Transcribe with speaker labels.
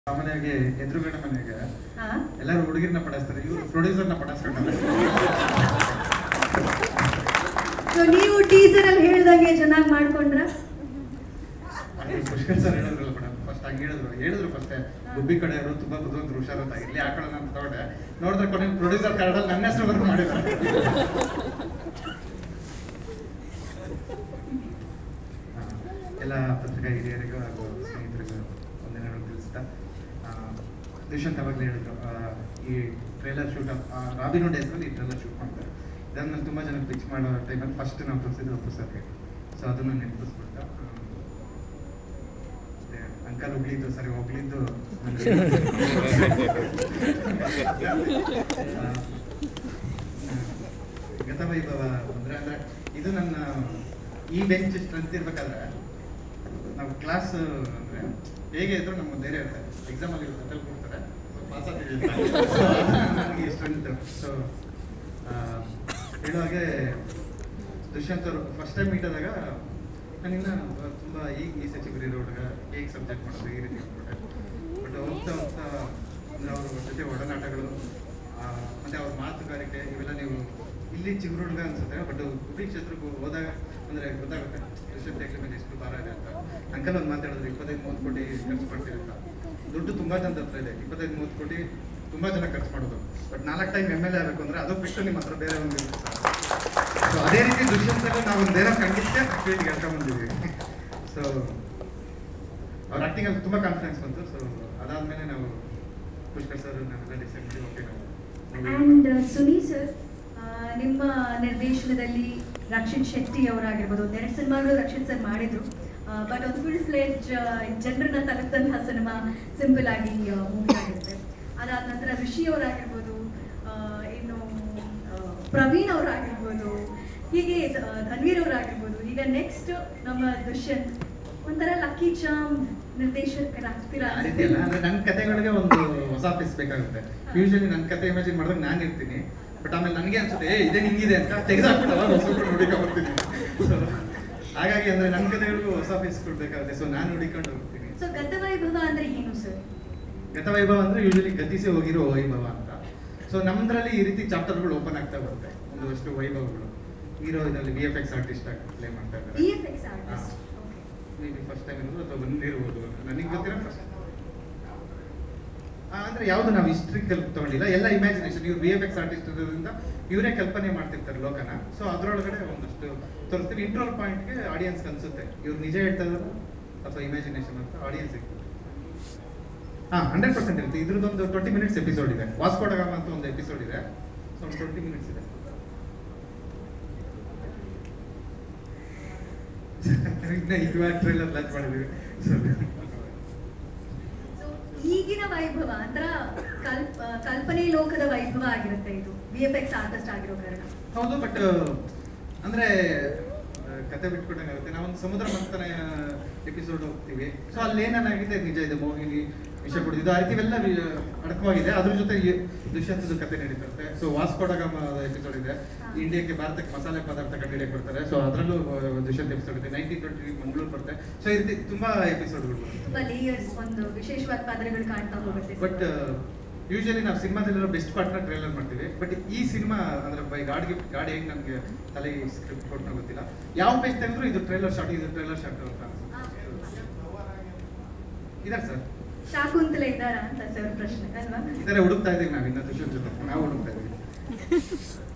Speaker 1: ಸಾಮಾನ್ಯವಾಗಿ ಎದುರುಗಡೆ ಮನೆಗೆ ಎಲ್ಲರೂ ಹುಡುಗಿರನ್ನ ಪಡಿಸ್ತಾರೆ, ಇವರು ಪ್ರೊಡ್ಯೂಸರ್ನ ಪಡಿಸ್ಕೊಂಡ್ರೆ.
Speaker 2: ಸೊ ನೀವು ಟೀಸರ್ ಅಲ್ಲಿ ಹೇಳ್ದಂಗೆ ಚೆನ್ನಾಗಿ ಮಾಡ್ಕೊಂಡ್ರ?
Speaker 1: ಪುಷ್ಕರ್ ಸರ್ ಹೇಳಿದ್ರಲ್ಲ ಮೇಡಮ್, ಫಸ್ಟ್ ಹಂಗೆ ಹೇಳಿದ್ರು ಫಸ್ಟ್ ಗುಬ್ಬಿ ಕಡೆ ಅವರು ತುಂಬಾ ಬುದ್ಧಿವಂತರು ಹುಷಾರಂತ ಇಲ್ಲಿ ಹಾಕೊಳ್ಳೋಣ ಅಂತ ತಗೊಂಡೆ. ನೋಡಿದ್ರೆ ಕೊನೆ ಪ್ರೊಡ್ಯೂಸರ್ ಕನ್ನಡ ನನ್ನ ಹೆಸರು ವರ್ಕ್ ಮಾಡಿದ್ದಾರೆ. ಎಲ್ಲ ಪತ್ರಿಕಾ ಹಿರಿಯರಿಗೂ ಹಾಗೂ ಸ್ನೇಹಿತರಿಗೂ ವಂದನೆಗಳು ತಿಳಿಸ್ತಾ, ದುಷ್ಯಂತ್ ಅವಾಗಲೇ ಹೇಳಿದ್ರು ಈ ಟ್ರೇಲರ್ ಶೂಟ್ ರಾಬಿನ್ಹುಡ್ ಹೆಸರಲ್ಲಿ ಈ ಟ್ರೇಲರ್ ಶೂಟ್ ಮಾಡ್ತಾರೆ. ಇದನ್ನ ತುಂಬಾ ಜನ ಪಿಚ್ ಮಾಡೋ ಟೈಮಲ್ಲಿ ಫಸ್ಟ್ ನಾವು ತೋರಿಸಿದ್ದು ಒಪ್ಪು ಸರ್ಗೆ. ಸೊ ಅದನ್ನು ನೆನಪಿಸ್ಬಿಟ್ಟು ಅಂಕಲ್ ಹೋಗ್ಲಿದ್ದು ಸರಿ ಹೋಗ್ಲಿದ್ದು ಗತವೈಭವ ಅಂದ್ರೆ ಇದು ನನ್ನ ಈ ಬೆಂಚ್ ಸ್ಟ್ರೆಂತ್ ಇರ್ಬೇಕಾದ್ರೆ ನಾವು ಕ್ಲಾಸ್ ಅಂದ್ರೆ ಹೇಗೆ ಇದ್ರು ನಮ್ಗೆ ಧೈರ್ಯ ಇರುತ್ತೆ. ಎಕ್ಸಾಮ್ ಅಲ್ಲಿ ಅದ್ರಲ್ಲಿ ಕೊಡ್ತಾರೆ ಪಾಸ್ ಆಗ್ತಿದ್ದೀವಿ ಸ್ಟ್ರೆಂತ್. ಸೊ ಹೇಳುವಾಗೆ ದುಷ್ಯಂತ್ ಅವರು ಫಸ್ಟ್ ಟೈಮ್ ಮೀಟ್ ಆದಾಗ ನಾನಿನ್ನ ತುಂಬ ಈ ಸಚಿವರಿ ಹುಡುಗ ಹೇಗೆ ಸಬ್ಜೆಕ್ಟ್ ಮಾಡೋದು ಈ ರೀತಿ ಅಂದ್ಬಿಟ್ಟೆ. ಬಟ್ ಹೋಗ್ತಾ ಹೋಗ್ತಾ ಅಂದರೆ ಅವ್ರ ಜೊತೆ ಒಡನಾಟಗಳು ಮತ್ತು ಅವ್ರ ಮಾತುಗಾರಿಕೆ ಇವೆಲ್ಲ ನೀವು ಇಲ್ಲಿ ಚಿಗುರು ಹುಡುಗ ಅನ್ಸುತ್ತೆ, ಬಟ್ ಹುಡುಗಿ ಕ್ಷೇತ್ರಕ್ಕೆ ಹೋದಾಗ ಅಂದರೆ ಗೊತ್ತಾಗುತ್ತೆ ದುಷ್ಯಂತ್ ಹೆಗ್ಲ ಮೇಲೆ ಎಷ್ಟು ಭಾರ ಇದೆ ಅಂತ. ಅಂಕಲ್ ಒಂದು ಮಾತಾಡಿದ್ರೆ 25-30 ಕೋಟಿ ಖರ್ಚು ಮಾಡ್ತೀವಿ ಅಂತ. ದುಡ್ಡು ತುಂಬ ಜನದ ಹತ್ರ ಇದೆ, 25-30 ಕೋಟಿ ತುಂಬ ಜನ ಖರ್ಚು ಮಾಡೋದು. ಬಟ್ 4 ಟೈಮ್ MLA ಆಗಬೇಕು ಅಂದರೆ ಅದು ಬಿಟ್ಟು ನಿಮ್ಮ ಹತ್ರ ಬೇರೆ ಒಂದು. ಸೊ ಅದೇ ರೀತಿ ದುಷ್ಯಂತಲ್ಲಿ ನಾವು ಒಂದು ಬೇರೆ ಖಂಡಿತ ಫೀಲ್ಡ್ಗೆ ಹೇಳ್ಕೊಂಡ್ಬಂದಿದ್ದೀವಿ. ಸೊ ಅವ್ರ ಆ್ಯಕ್ಟಿಂಗಲ್ಲಿ ತುಂಬ ಕಾನ್ಫಿಡೆನ್ಸ್ ಬಂತು. ಸೊ ಅದಾದಮೇಲೆ ನಾವು ಪುಷ್ಕರ್ ಸರ್ ನಾವೆಲ್ಲ ಡಿಸೈಡ್ ಮಾಡಿ ಓಕೆ ನಾವು.
Speaker 2: ಆ್ಯಂಡ್ ಸುನಿ ಸರ್, ನಿಮ್ಮ ನಿರ್ದೇಶನದಲ್ಲಿ ರಕ್ಷಿತ್ ಶೆಟ್ಟಿ ಅವರಾಗಿರ್ಬೋದು, 2 ಸಿನಿಮಾಗಳು ರಕ್ಷಿತ್ ಸರ್ ಮಾಡಿದ್ರು. ಬಟ್ ಒಂದು ಫುಲ್ ಫ್ಲೇಜ್ ಜನರನ್ನ ತಲುಪಿದಂತಹ ಸಿನಿಮಾ ಸಿಂಪಲ್ ಆಗಿ ಮೂವಿ ಆಗಿರುತ್ತೆ. ಅದಾದ ನಂತರ ಋಷಿ ಅವರಾಗಿರ್ಬೋದು, ಇನ್ನು ಪ್ರವೀಣ್ ಅವರಾಗಿರ್ಬೋದು, ಹೀಗೆ ಧನ್ವೀರ್ ಅವರಾಗಿರ್ಬೋದು. ಈಗ ನೆಕ್ಸ್ಟ್ ನಮ್ಮ ದುಷ್ಯಂತ್ ಒಂಥರ ಲಕ್ಕಿ ಚಾಮ್ ನಿರ್ದೇಶಕರಾಗ್ತೀರಾ?
Speaker 1: ಆ ರೀತಿ ಅಲ್ಲ, ಅಂದ್ರೆ ನನ್ನ ಕಥೆಗಳಿಗೆ ಒಂದು ಹೊಸ ಫೇಸ್ ಬೇಕಾಗುತ್ತೆ. ಯೂಶಲಿ ನನ್ನ ಕತೆ ಇಮ್ಯಾಜಿನ್ ಮಾಡಿದಾಗ ನಾನು ಇರ್ತೀನಿ, ಬಟ್ ಆಮೇಲೆ ನನಗೆ ಅನ್ಸುತ್ತೆ ಇದೇ ಹಿಂಗಿದೆ ಅಂತ ತೆಗೆದಾಕ್ಬಿಟ್ಟು ಅವಾಗ ಹೊಸ ನೋಡಿಕೊಂಡು ಸೊ ಹಾಗಾಗಿ ಅಂದ್ರೆ ನನ್ನ ಕಥೆಗಳಿಗೂ ಹೊಸ ಫೇಸ್ ಕೊಡ್ಬೇಕಾಗುತ್ತೆ. ಸೊ ನಾನು ಹುಡುಕೊಂಡು ಹೋಗ್ತೀನಿ.
Speaker 2: ಸೊ ಗತವೈಭವ ಅಂದ್ರೆ ಏನು ಸರ್?
Speaker 1: ಗತವೈಭವ ಅಂದ್ರೆ ಯೂಶಲಿ ಗತಿಸಿ ಹೋಗಿರೋ ವೈಭವ ಅಂತ. ಸೊ ನಮ್ದ್ರಲ್ಲಿ ಈ ರೀತಿ ಚಾಪ್ಟರ್ಗಳು ಓಪನ್ ಆಗ್ತಾ ಬರುತ್ತೆ, ಒಂದಷ್ಟು ವೈಭವಗಳು. ಹೀರೋ ಇದರಲ್ಲಿ VFX ಆರ್ಟಿಸ್ಟ್ ಆಗಿ ಪ್ಲೇ ಮಾಡ್ತಾ ಇದ್ದಾರೆ.
Speaker 2: VFX artist
Speaker 1: maybe first time ಇರ್ಬೋದು ಅಥವಾ ಬಂದಿರ್ಬೋದು, ನನಗೆ ಗೊತ್ತಿರೋ ಫಸ್ಟ್. ಅಂದ್ರೆ ಯಾವುದು ನಾವು ಹಿಸ್ಟ್ರಿ ತಗೊಂಡಿಲ್ಲ, ಎಲ್ಲ ಇಮ್ಯಾಜಿನೇಷನ್. ಇವ್ರು VFX ಆರ್ಟಿಸ್ಟ್ ಇರೋದ್ರಿಂದ ಇವರೇ ಕಲ್ಪನೆ ಮಾಡ್ತಿರ್ತಾರೆ ಲೋಕನ. ಸೊ ಅದ್ರೊಳಗಡೆ ಒಂದಷ್ಟು ತೋರಿಸ್ತೀವಿ. ಇಂಟ್ರೋಲ್ ಪಾಯಿಂಟ್ಗೆ ಆಡಿಯನ್ಸ್ ಅನ್ಸುತ್ತೆ ಇವ್ರು ನಿಜ ಹೇಳ್ತಾ ಇರೋದು ಅಥವಾ ಇಮ್ಯಾಜಿನೇಷನ್ ಅಂತ ಆಡಿಯನ್ಸ್ ಇರ್ತದೆ. 100% ಇರುತ್ತೆ. ಇದ್ರದ್ದೊಂದು 20 ಮಿನಿಟ್ಸ್ ಎಪಿಸೋಡ್ ಇದೆ. ವಾಸ್ಕೋ ಡ ಗಾಮಾ ಅಂತ ಒಂದು ಎಪಿಸೋಡ್ ಇದೆ. ಸೊ 20 ಮಿನಿಟ್ಸ್ ಇದೆ. ಇವಾಗ ಟ್ರೈಲರ್ ಲಾಂಚ್ ಮಾಡಿದ್ವಿ.
Speaker 2: ಈಗಿನ ವೈಭವ ಅಂತರ ಕಲ್ಪನೆ ಲೋಕದ ವೈಭವ ಆಗಿರುತ್ತೆ ಇದು, VFX ಆರ್ಟಿಸ್ಟ್ ಆಗಿರೋ ಕಾರಣ.
Speaker 1: ಹೌದು, ಬಟ್ ಅಂದ್ರೆ ಕತೆ ಬಿಟ್ಕೊಟ್ಟಂಗಾಗುತ್ತೆ. ನಾವೊಂದು ಸಮುದ್ರ ಮಂಥನ ಎಪಿಸೋಡ್ ಹೋಗ್ತೀವಿ. ಸೊ ಅಲ್ಲಿ ಏನಾಗಿದೆ ನಿಜ ಇದೆ, ಮೋಹಿನಿ ವಿಷ ಕೊಡ್ತಿದ್ದು ಆ ರೀತಿ ಇವೆಲ್ಲ ಅಡಕವಾಗಿದೆ. ಅದ್ರ ಜೊತೆ ದುಷ್ಯಂತದ ಕತೆ ನಡೀತಿರುತ್ತೆ. ಸೊ ವಾಸ್ಕೋ ಡ ಗಾಮಾ ಎಪಿಸೋಡ್ ಇದೆ. ಇಂಡಿಯಾಕ್ಕೆ ಭಾರತಕ್ಕೆ ಮಸಾಲೆ ಪದಾರ್ಥ ಕಂಡುಹಿಡಿಯಕ್ಕೆ ಬರ್ತಾರೆ. ಸೊ ಅದರಲ್ಲೂ ದುಷ್ಯಂತ್ ಎಪಿಸೋಡ್ ಇದೆ. 1920 ಮಂಗಳೂರು ಬರುತ್ತೆ. ಸೊ ಈ ರೀತಿ ತುಂಬಾ ಎಪಿಸೋಡ್ಗಳು
Speaker 2: ತುಂಬಾ ಲೇಯರ್ಸ್, ಒಂದು ವಿಶೇಷವಾದ ಪಾತ್ರಗಳು ಕಾಣ್ತಾ ಹೋಗುತ್ತೆ.
Speaker 1: ಬಟ್ ಯೂಶಲಿ ನಾವು ಸಿನಿಮಾದಲ್ಲಿರೋ ಬೆಸ್ಟ್ ಪಾರ್ಟ್ನ ಟ್ರೈಲರ್ ಮಾಡ್ತೀವಿ. ಬಟ್ ಈ ಸಿನಿಮಾ ಅಂದ್ರೆ ಬೈ ಗಾಡ್ ಗಿಫ್ಟ್, ಗಾಡ್ ಹೆಂಗ್ ನಮಗೆ ತಲೆ ಸ್ಕ್ರಿಪ್ಟ್ ಕೊಟ್ಟು ಗೊತ್ತಿಲ್ಲ, ಯಾವ ಪೇಜ್ ತೆಗೆದ್ರು ಇದು ಟ್ರೈಲರ್ ಶಾರ್ಟ್, ಇದು ಟ್ರೈಲರ್ ಶಾರ್ಟ್ ಅಂತ ಇದಾರೆ ಸರ್.
Speaker 2: ಶಾಕುಂತಲೆ ಇದ್ದಾರಾ ಅಂತ ಸರ್ ಪ್ರಶ್ನೆ ಅಲ್ವಾ?
Speaker 1: ಇದರ ಹುಡುಕ್ತಾ ಇದೀವಿ ನಾವು, ಇನ್ನ ದುಷ್ಯಂತ್ ಜೊತೆ ನಾವು ಹುಡುಕ್ತಾ ಇದೀವಿ.